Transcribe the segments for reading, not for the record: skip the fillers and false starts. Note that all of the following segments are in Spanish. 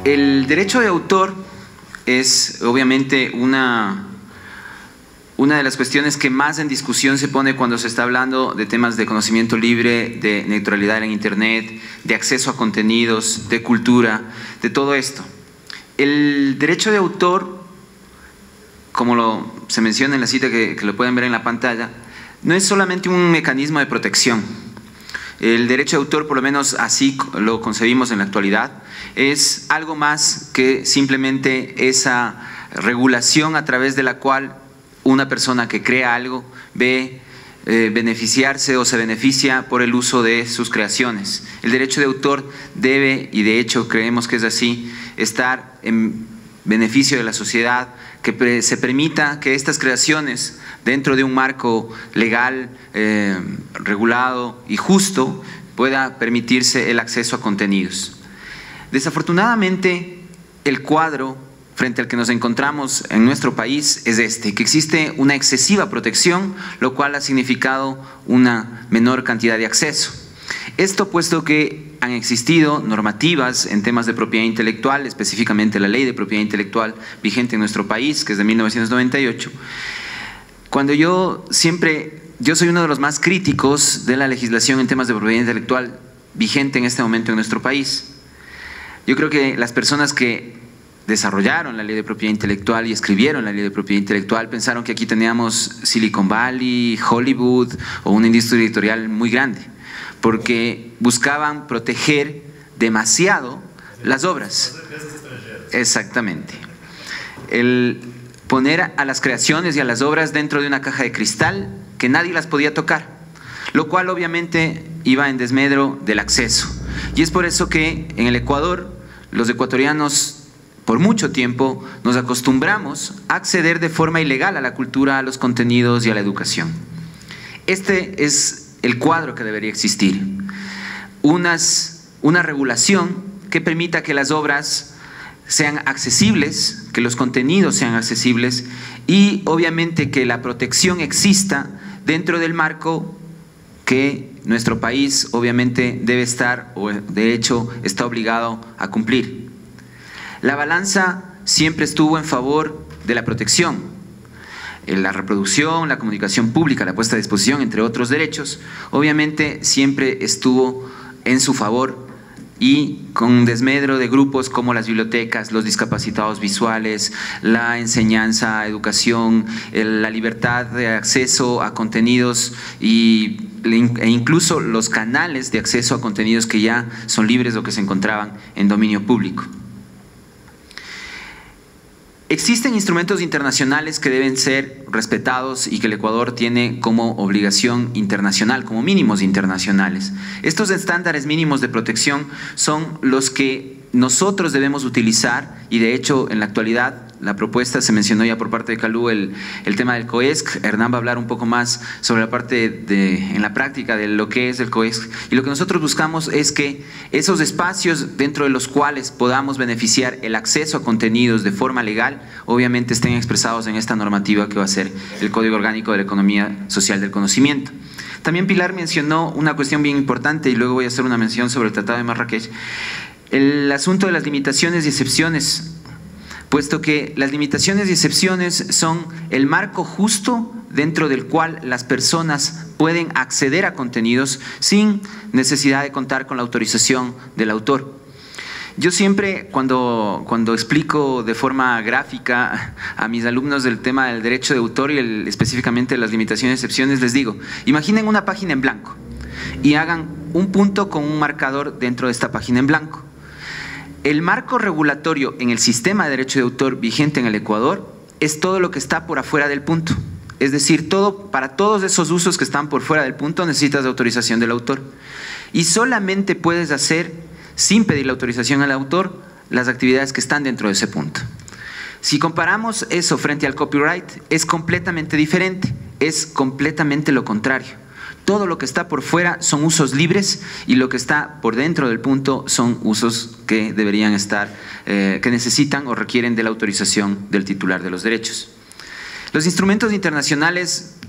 El derecho de autor es obviamente una de las cuestiones que más en discusión se pone cuando se está hablando de temas de conocimiento libre, de neutralidad en Internet, de acceso a contenidos, de cultura, de todo esto. El derecho de autor, como se menciona en la cita que lo pueden ver en la pantalla, no es solamente un mecanismo de protección. El derecho de autor, por lo menos así lo concebimos en la actualidad, es algo más que simplemente esa regulación a través de la cual una persona que crea algo ve beneficiarse o se beneficia por el uso de sus creaciones. El derecho de autor debe, y de hecho creemos que es así, estar en beneficio de la sociedad, que se permita que estas creaciones, dentro de un marco legal, regulado y justo, pueda permitirse el acceso a contenidos. Desafortunadamente, el cuadro frente al que nos encontramos en nuestro país es este, que existe una excesiva protección, lo cual ha significado una menor cantidad de acceso. Esto puesto que han existido normativas en temas de propiedad intelectual, específicamente la Ley de Propiedad Intelectual vigente en nuestro país, que es de 1998. Yo soy uno de los más críticos de la legislación en temas de propiedad intelectual vigente en este momento en nuestro país. Yo creo que las personas que desarrollaron la Ley de Propiedad Intelectual y escribieron la Ley de Propiedad Intelectual pensaron que aquí teníamos Silicon Valley, Hollywood o una industria editorial muy grande, porque buscaban proteger demasiado las obras. Exactamente. El poner a las creaciones y a las obras dentro de una caja de cristal que nadie las podía tocar, lo cual obviamente iba en desmedro del acceso. Y es por eso que en el Ecuador, los ecuatorianos por mucho tiempo nos acostumbramos a acceder de forma ilegal a la cultura, a los contenidos y a la educación. Este es el cuadro que debería existir. Una regulación que permita que las obras sean accesibles, que los contenidos sean accesibles y obviamente que la protección exista dentro del marco que nuestro país obviamente debe estar, o de hecho está obligado a cumplir. La balanza siempre estuvo en favor de la protección. La reproducción, la comunicación pública, la puesta a disposición, entre otros derechos, obviamente siempre estuvo en su favor y con desmedro de grupos como las bibliotecas, los discapacitados visuales, la enseñanza, educación, la libertad de acceso a contenidos e incluso los canales de acceso a contenidos que ya son libres o que se encontraban en dominio público. Existen instrumentos internacionales que deben ser respetados y que el Ecuador tiene como obligación internacional, como mínimos internacionales. Estos estándares mínimos de protección son los que nosotros debemos utilizar y de hecho en la actualidad la propuesta se mencionó ya por parte de Calú el tema del COESC. Hernán va a hablar un poco más sobre la parte en la práctica de lo que es el COESC y lo que nosotros buscamos es que esos espacios dentro de los cuales podamos beneficiar el acceso a contenidos de forma legal obviamente estén expresados en esta normativa que va a ser el Código Orgánico de la Economía Social del Conocimiento. También Pilar mencionó una cuestión bien importante y luego voy a hacer una mención sobre el Tratado de Marrakech. El asunto de las limitaciones y excepciones, puesto que las limitaciones y excepciones son el marco justo dentro del cual las personas pueden acceder a contenidos sin necesidad de contar con la autorización del autor. Yo siempre cuando explico de forma gráfica a mis alumnos del tema del derecho de autor y específicamente las limitaciones y excepciones, les digo, imaginen una página en blanco y hagan un punto con un marcador dentro de esta página en blanco. El marco regulatorio en el sistema de derecho de autor vigente en el Ecuador es todo lo que está por afuera del punto. Es decir, para todos esos usos que están por fuera del punto necesitas de autorización del autor. Y solamente puedes hacer, sin pedir la autorización al autor, las actividades que están dentro de ese punto. Si comparamos eso frente al copyright, es completamente diferente, es completamente lo contrario. Todo lo que está por fuera son usos libres y lo que está por dentro del punto son usos que deberían estar, que necesitan o requieren de la autorización del titular de los derechos. Los instrumentos internacionales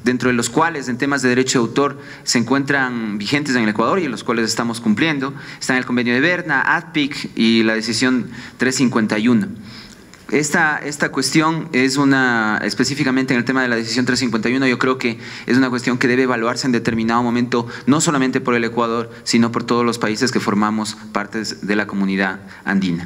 dentro de los cuales en temas de derecho de autor se encuentran vigentes en el Ecuador y en los cuales estamos cumpliendo, están el convenio de Berna, ADPIC y la decisión 351. Esta cuestión es específicamente en el tema de la decisión 351, yo creo que es una cuestión que debe evaluarse en determinado momento, no solamente por el Ecuador, sino por todos los países que formamos partes de la comunidad andina.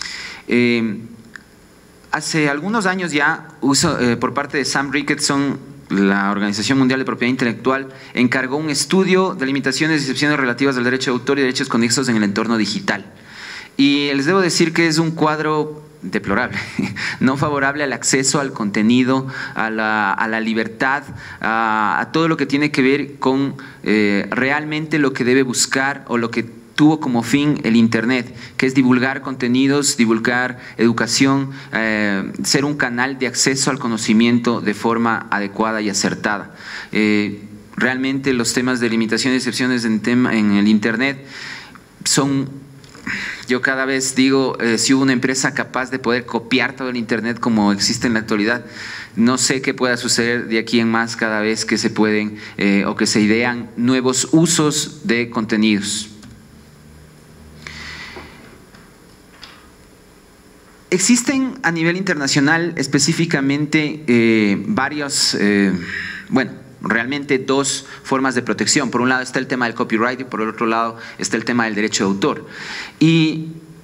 Hace algunos años ya, por parte de Sam Ricketson, la Organización Mundial de Propiedad Intelectual encargó un estudio de limitaciones y excepciones relativas al derecho de autor y derechos conexos en el entorno digital. Y les debo decir que es un cuadro deplorable, no favorable al acceso al contenido, a la libertad, a todo lo que tiene que ver con realmente lo que debe buscar o lo que tuvo como fin el Internet, que es divulgar contenidos, divulgar educación, ser un canal de acceso al conocimiento de forma adecuada y acertada. Realmente los temas de limitaciones y excepciones en el Internet son… Yo cada vez digo, si hubo una empresa capaz de poder copiar todo el Internet como existe en la actualidad, no sé qué pueda suceder de aquí en más cada vez que se pueden o que se idean nuevos usos de contenidos. Existen a nivel internacional específicamente realmente dos formas de protección. Por un lado está el tema del copyright y por el otro lado está el tema del derecho de autor. Y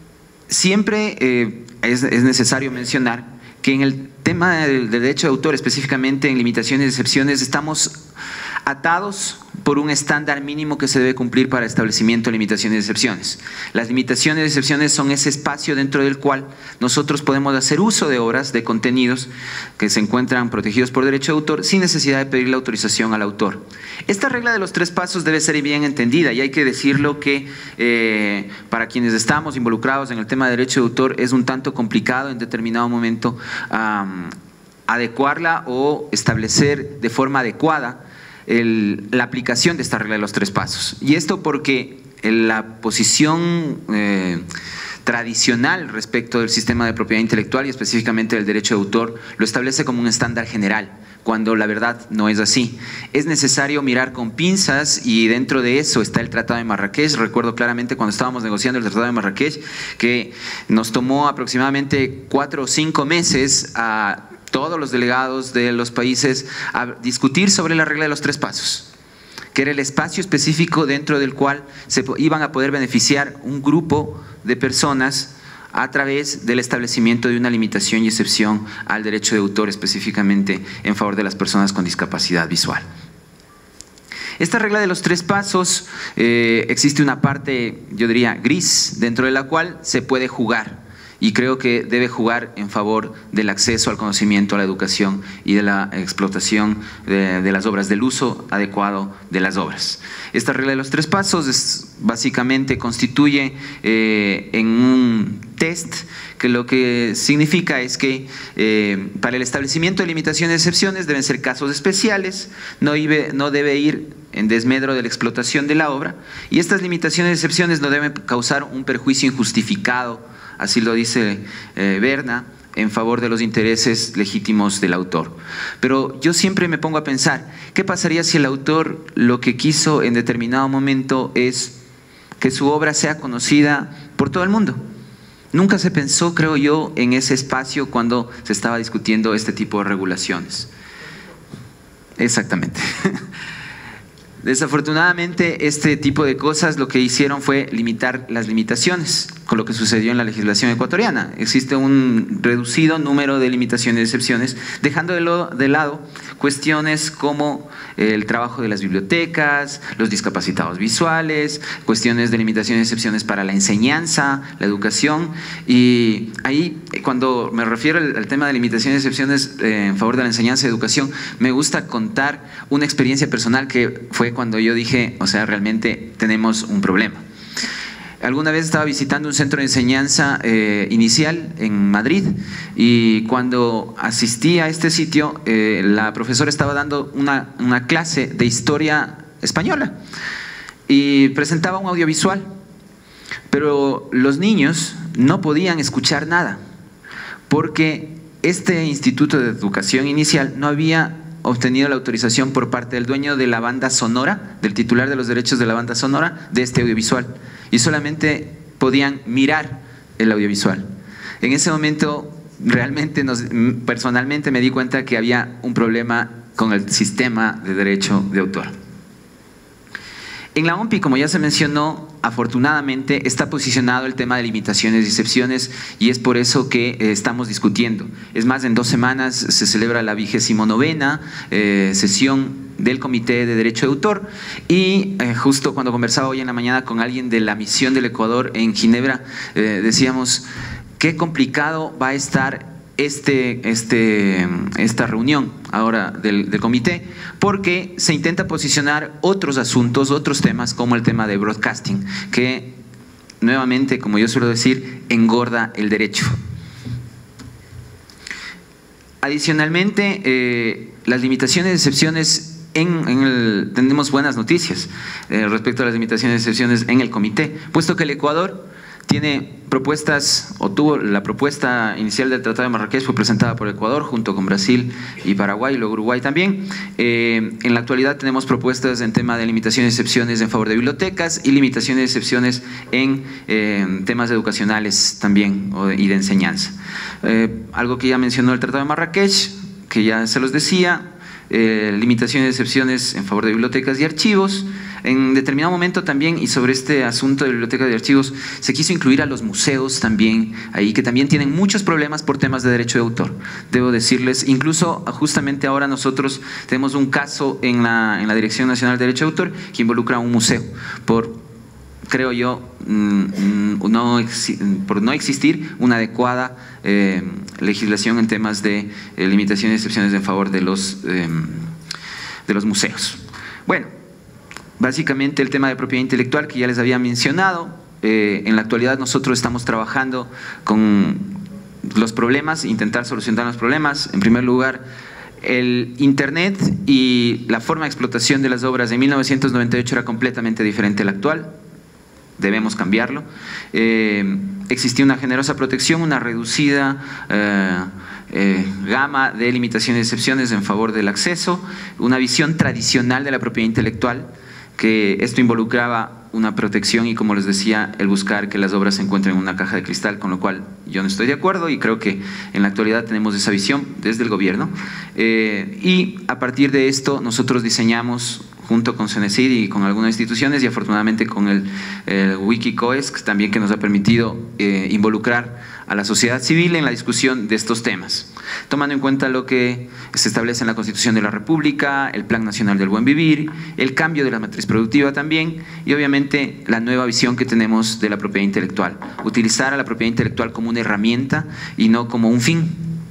siempre es necesario mencionar que en el tema del derecho de autor, específicamente en limitaciones y excepciones, estamos atados por un estándar mínimo que se debe cumplir para establecimiento de limitaciones y excepciones. Las limitaciones y excepciones son ese espacio dentro del cual nosotros podemos hacer uso de obras, de contenidos que se encuentran protegidos por derecho de autor sin necesidad de pedir la autorización al autor. Esta regla de los 3 pasos debe ser bien entendida y hay que decirlo que para quienes estamos involucrados en el tema de derecho de autor es un tanto complicado en determinado momento adecuarla o establecer de forma adecuada la aplicación de esta regla de los 3 pasos. Y esto porque la posición tradicional respecto del sistema de propiedad intelectual y específicamente del derecho de autor lo establece como un estándar general, cuando la verdad no es así. Es necesario mirar con pinzas y dentro de eso está el Tratado de Marrakech. Recuerdo claramente cuando estábamos negociando el Tratado de Marrakech que nos tomó aproximadamente 4 o 5 meses a todos los delegados de los países a discutir sobre la regla de los 3 pasos, que era el espacio específico dentro del cual se iban a poder beneficiar un grupo de personas a través del establecimiento de una limitación y excepción al derecho de autor, específicamente en favor de las personas con discapacidad visual. Esta regla de los 3 pasos, existe una parte, yo diría, gris, dentro de la cual se puede jugar. Y creo que debe jugar en favor del acceso al conocimiento, a la educación y de la explotación de las obras, del uso adecuado de las obras. Esta regla de los 3 pasos básicamente constituye en un test que lo que significa es que para el establecimiento de limitaciones y excepciones deben ser casos especiales, no debe ir en desmedro de la explotación de la obra y estas limitaciones y excepciones no deben causar un perjuicio injustificado, así lo dice Berna, en favor de los intereses legítimos del autor. Pero yo siempre me pongo a pensar, ¿qué pasaría si el autor lo que quiso en determinado momento es que su obra sea conocida por todo el mundo? Nunca se pensó, creo yo, en ese espacio cuando se estaba discutiendo este tipo de regulaciones. Exactamente. Desafortunadamente, este tipo de cosas lo que hicieron fue limitar las limitaciones, con lo que sucedió en la legislación ecuatoriana. Existe un reducido número de limitaciones y excepciones, dejando de lado cuestiones como el trabajo de las bibliotecas, los discapacitados visuales, cuestiones de limitaciones y excepciones para la enseñanza, la educación. Y ahí, cuando me refiero al tema de limitaciones y excepciones en favor de la enseñanza y educación, me gusta contar una experiencia personal que fue cuando yo dije, o sea, realmente tenemos un problema. Alguna vez estaba visitando un centro de enseñanza inicial en Madrid y cuando asistí a este sitio, la profesora estaba dando una clase de historia española y presentaba un audiovisual, pero los niños no podían escuchar nada porque este instituto de educación inicial no había obtenido la autorización por parte del dueño de la banda sonora, del titular de los derechos de la banda sonora de este audiovisual, y solamente podían mirar el audiovisual. En ese momento realmente personalmente me di cuenta que había un problema con el sistema de derecho de autor. En la OMPI, como ya se mencionó, afortunadamente está posicionado el tema de limitaciones y excepciones, y es por eso que estamos discutiendo. Es más, en 2 semanas se celebra la 29ª sesión del Comité de Derecho de Autor, y justo cuando conversaba hoy en la mañana con alguien de la misión del Ecuador en Ginebra, decíamos qué complicado va a estar esta reunión ahora del comité, porque se intenta posicionar otros asuntos, otros temas, como el tema de broadcasting, que nuevamente, como yo suelo decir, engorda el derecho. Adicionalmente, las limitaciones y excepciones tenemos buenas noticias respecto a las limitaciones y excepciones en el comité, puesto que el Ecuador tiene propuestas, o tuvo la propuesta inicial del Tratado de Marrakech, fue presentada por Ecuador junto con Brasil y Paraguay, y luego Uruguay también. En la actualidad tenemos propuestas en tema de limitaciones y excepciones en favor de bibliotecas y limitaciones y excepciones en temas educacionales también y de enseñanza. Algo que ya mencionó el Tratado de Marrakech, que ya se los decía, limitaciones y excepciones en favor de bibliotecas y archivos. En determinado momento también, y sobre este asunto de bibliotecas y archivos, se quiso incluir a los museos también, ahí que también tienen muchos problemas por temas de derecho de autor. Debo decirles, incluso justamente ahora nosotros tenemos un caso en la Dirección Nacional de Derecho de Autor que involucra a un museo por, creo yo, por no existir una adecuada legislación en temas de limitaciones y excepciones en favor de los museos. Bueno, básicamente el tema de propiedad intelectual que ya les había mencionado. En la actualidad nosotros estamos trabajando con los problemas, intentar solucionar los problemas. En primer lugar, el Internet y la forma de explotación de las obras de 1998 era completamente diferente a la actual. Debemos cambiarlo. Existía una generosa protección, una reducida gama de limitaciones y excepciones en favor del acceso, una visión tradicional de la propiedad intelectual, que esto involucraba una protección y, como les decía, el buscar que las obras se encuentren en una caja de cristal, con lo cual yo no estoy de acuerdo, y creo que en la actualidad tenemos esa visión desde el gobierno. Y a partir de esto nosotros diseñamos, junto con CENESID y con algunas instituciones, y afortunadamente con el Wikicoes también, que nos ha permitido involucrar a la sociedad civil en la discusión de estos temas, tomando en cuenta lo que se establece en la Constitución de la República, el Plan Nacional del Buen Vivir, el cambio de la matriz productiva también, y obviamente la nueva visión que tenemos de la propiedad intelectual, utilizar a la propiedad intelectual como una herramienta y no como un fin.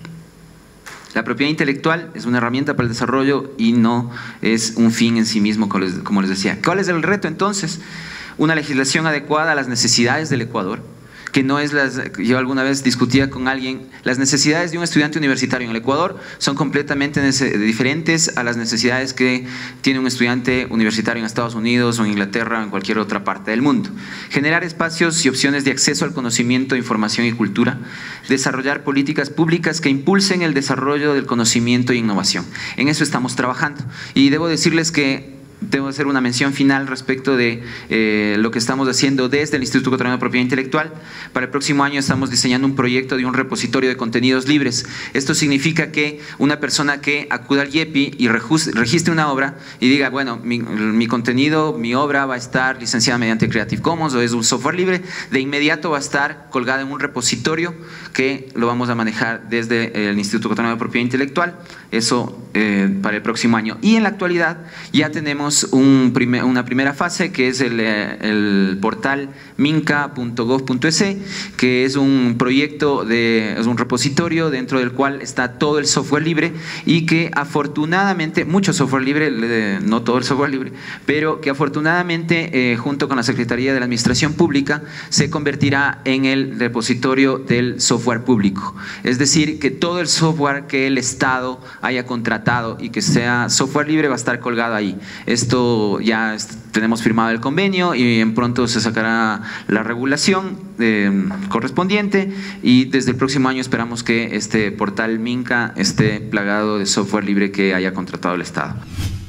La propiedad intelectual es una herramienta para el desarrollo y no es un fin en sí mismo, como les decía. ¿Cuál es el reto entonces? Una legislación adecuada a las necesidades del Ecuador, que no es yo alguna vez discutía con alguien, las necesidades de un estudiante universitario en el Ecuador son completamente diferentes a las necesidades que tiene un estudiante universitario en Estados Unidos o en Inglaterra o en cualquier otra parte del mundo. Generar espacios y opciones de acceso al conocimiento, información y cultura, desarrollar políticas públicas que impulsen el desarrollo del conocimiento e innovación. En eso estamos trabajando, y debo decirles que debo hacer una mención final respecto de lo que estamos haciendo desde el Instituto Ecuatoriano de Propiedad Intelectual. Para el próximo año estamos diseñando un proyecto de un repositorio de contenidos libres. Esto significa que una persona que acuda al IEPI y registre una obra y diga, bueno, mi contenido, mi obra va a estar licenciada mediante Creative Commons o es un software libre, de inmediato va a estar colgada en un repositorio que lo vamos a manejar desde el Instituto Ecuatoriano de Propiedad Intelectual. Eso para el próximo año. Y en la actualidad ya tenemos una primera fase, que es el portal minca.gov.es, que es un proyecto, es un repositorio dentro del cual está todo el software libre, y que afortunadamente, mucho software libre, no todo el software libre, pero que afortunadamente junto con la Secretaría de la Administración Pública se convertirá en el repositorio del software público. Es decir, que todo el software que el Estado haya contratado y que sea software libre va a estar colgado ahí. Esto esto ya tenemos firmado el convenio y en pronto se sacará la regulación correspondiente, y desde el próximo año esperamos que este portal Minca esté plagado de software libre que haya contratado el Estado.